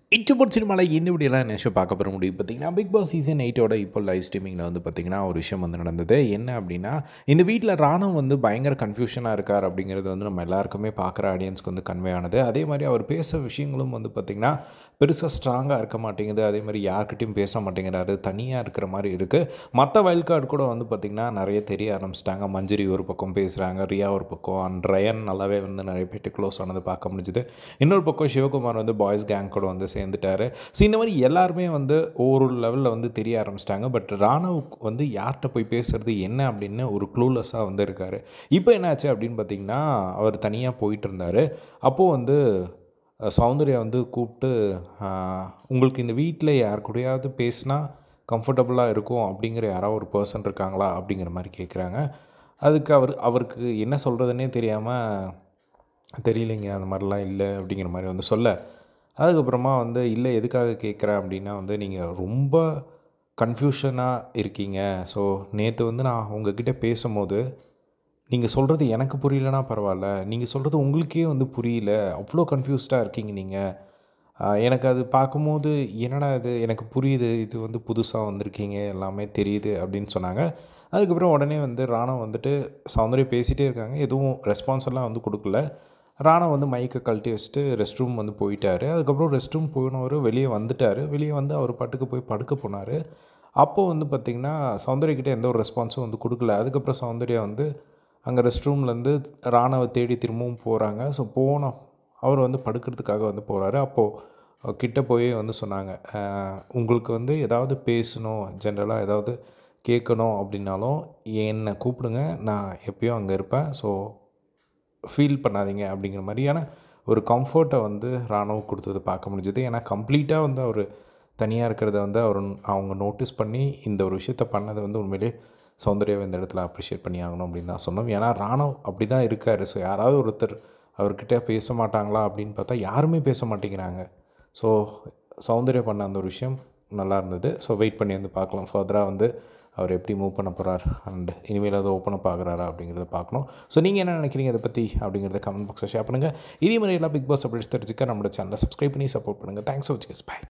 இன்டர்போர்ட் சினிமாவில் இந்த வீடியோலாம் என்ன ஷோ பார்க்க போகிற முடியும் பார்த்தீங்கன்னா பிக் பாஸ் சீசன் 8ஓட இப்போ லைவ் ஸ்ட்ரீமிங்கில் வந்து பார்த்திங்கன்னா ஒரு விஷயம் வந்து நடந்தது. என்ன அப்படின்னா, இந்த வீட்டில் ராணவ் வந்து பயங்கர கன்ஃபியூஷனாக இருக்கார் அப்படிங்கிறது வந்து நம்ம எல்லாருக்குமே பார்க்குற ஆடியன்ஸ்க்கு வந்து கன்வே ஆனது. அதே மாதிரி அவர் பேச விஷயங்களும் வந்து பார்த்திங்கன்னா பெருசாக ஸ்ட்ராங்காக இருக்க மாட்டேங்குது. அதே மாதிரி யார்கிட்டையும் பேச மாட்டேங்கிறாரு, தனியாக இருக்கிற மாதிரி இருக்குது. மற்ற வைல்ட் கார்டு கூட வந்து பார்த்திங்கன்னா நிறைய தெரிய ஆரம்பிச்சிட்டாங்க. மஞ்சரி ஒரு பக்கம் பேசுகிறாங்க, ரியா ஒரு பக்கம், அண்ட் ரயன் நல்லாவே வந்து நிறைய பேர்ட்டு க்ளோஸ் ஆனது பார்க்க முடிஞ்சுது. இன்னொரு பக்கம் சிவகுமார் வந்து பாய்ஸ் கேங் கூட வந்து சேர்ந்துட்டாரு. ஸோ இந்த மாதிரி எல்லாருமே வந்து ஒவ்வொரு லெவலில் வந்து தெரிய ஆரம்பிச்சிட்டாங்க. பட் ராணவ் வந்து யார்கிட்ட போய் பேசுகிறது என்ன அப்படின்னு ஒரு க்ளூலெஸ்ஸாக வந்து இருக்கார். இப்போ என்னாச்சு அப்படின்னு பார்த்திங்கன்னா, அவர் தனியாக போயிட்டு இருந்தார். அப்போது வந்து சௌந்தர்யா வந்து கூப்பிட்டு, உங்களுக்கு இந்த வீட்டில் யார் கூடயாவது பேசினா கம்ஃபர்டபுளாக இருக்கும் அப்படிங்கிற யாராவது ஒரு பர்சன் இருக்காங்களா அப்படிங்கிற மாதிரி கேட்குறாங்க. அதுக்கு அவருக்கு என்ன சொல்கிறதுனே தெரியாமல், தெரியலைங்க அந்த மாதிரிலாம் இல்லை அப்படிங்கிற மாதிரி வந்து சொல்ல, அதுக்கப்புறமா வந்து இல்லை எதுக்காக கேட்குறேன் அப்படின்னா வந்து, நீங்கள் ரொம்ப கன்ஃபியூஷனாக இருக்கீங்க. ஸோ நேற்று வந்து நான் உங்ககிட்ட பேசும்போது நீங்கள் சொல்கிறது எனக்கு புரியலனா பரவாயில்ல, நீங்கள் சொல்கிறது உங்களுக்கே வந்து புரியல, அவ்வளோ கன்ஃபியூஸ்டாக இருக்கீங்க நீங்கள். எனக்கு அது பார்க்கும்போது என்னடா இது, எனக்கு புரியுது, இது வந்து புதுசாக வந்திருக்கீங்க, எல்லாமே தெரியுது அப்படின்னு சொன்னாங்க. அதுக்கப்புறம் உடனே வந்து ராணவ் வந்துட்டு சௌந்தர்யா பேசிகிட்டே இருக்காங்க, எதுவும் ரெஸ்பான்ஸ் எல்லாம் வந்து கொடுக்கல. ராணவ் வந்து மைக்கை கழட்டி வச்சுட்டு ரெஸ்ட் ரூம் வந்து போயிட்டார். அதுக்கப்புறம் ரெஸ்ட் ரூம் போனவர் வெளியே வந்துட்டார். வெளியே வந்து அவர் பாட்டுக்கு போய் படுக்க போனார். அப்போது வந்து பார்த்திங்கன்னா சௌந்தர்யக்கிட்ட எந்த ஒரு ரெஸ்பான்ஸும் வந்து கொடுக்கல. அதுக்கப்புறம் சௌந்தர்யா வந்து அங்கே ரெஸ்ட் ரூம்லேருந்து ராணவை தேடி திரும்பவும் போகிறாங்க. ஸோ அவர் வந்து படுக்கிறதுக்காக வந்து போகிறாரு. அப்போது கிட்ட போய் வந்து சொன்னாங்க, உங்களுக்கு வந்து ஏதாவது பேசணும், ஜென்ரலாக ஏதாவது கேட்கணும் அப்படின்னாலும் என்னை கூப்பிடுங்க, நான் எப்பயும் அங்கே இருப்பேன். ஸோ ஃபீல் பண்ணாதீங்க அப்படிங்கிற மாதிரியான ஒரு கம்ஃபர்ட்டை வந்து ராணவ் கொடுத்தது பார்க்க முடிஞ்சது. ஏன்னா கம்ப்ளீட்டாக வந்து அவர் தனியாக இருக்கிறத வந்து அவங்க நோட்டீஸ் பண்ணி இந்த ஒரு விஷயத்த பண்ணதை வந்து உண்மையிலே சௌந்தர்யாவை இந்த இடத்துல அப்ரிஷியேட் பண்ணி ஆகணும் அப்படின்னு தான் சொன்னோம். ஏன்னா ராணவ் அப்படி தான் இருக்கார். ஸோ யாராவது ஒருத்தர் அவர்கிட்ட பேச மாட்டாங்களா அப்படின்னு பார்த்தா யாருமே பேச மாட்டேங்கிறாங்க. ஸோ சௌந்தர்யா பண்ண அந்த ஒரு விஷயம் நல்லா இருந்தது. ஸோ வெயிட் பண்ணி வந்து பார்க்கலாம் ஃபர்தராக வந்து அவர் எப்படி மூவ் பண்ண போகிறார் அண்ட் இனிமேல் அதை ஓப்பன் அப் ஆகுறாரா அப்படிங்கிறத பார்க்கணும். ஸோ நீங்கள் என்ன நினைக்கிறீங்க இதை பற்றி அப்படிங்கிறத கமெண்ட் பாக்ஸில் ஷேர் பண்ணுங்கள். இதே மாதிரி எல்லாம் பிக் பாஸ் அப்டேட்ஸ் தெரிஞ்சுக்க நம்மளோட சேனலை சப்ஸ்கிரைப் பண்ணி சப்போர்ட் பண்ணுங்கள். தேங்க்ஸ் ஃபார் வாட்சிங். பை.